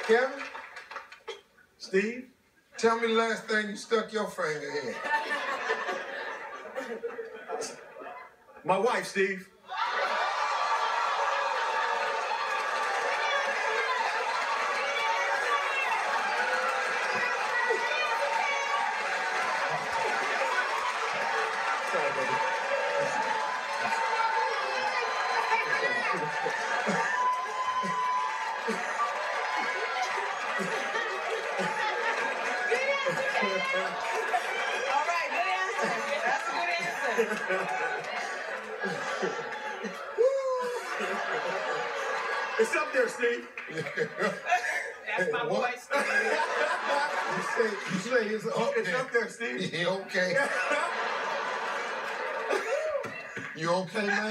Kevin? Steve? Tell me the last thing you stuck your finger in. My wife, Steve. Sorry, baby. All right, good answer. That's a good answer. It's up there, Steve. That's my boy, Steve. You say it's up there. It's up there, Steve. Yeah, okay. You okay, man?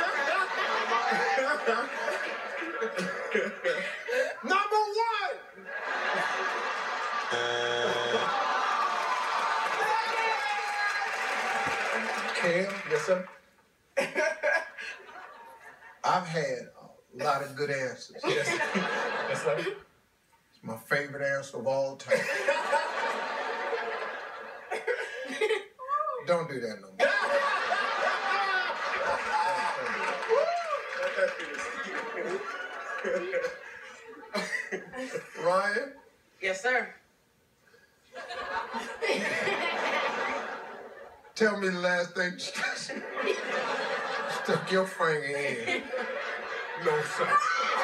Number one! Cam? Yes, sir. I've had a lot of good answers. Yes, yes, sir. It's my favorite answer of all time. Don't do that no more. Ryan? Yes, sir. Tell me the last thing you stuck your finger in. No, sir.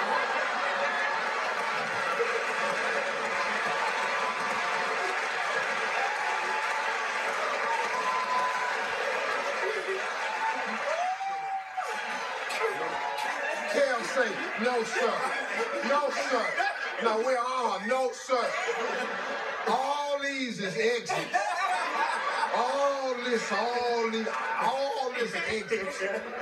Cal say, no, sir. No, sir. No, we are. No, sir. All these is exits. All this is exits.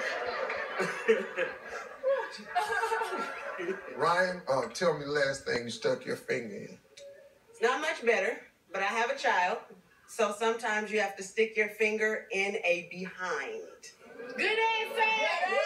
Ryan, tell me the last thing you stuck your finger in. It's not much better, but I have a child, so sometimes you have to stick your finger in a behind. Good answer.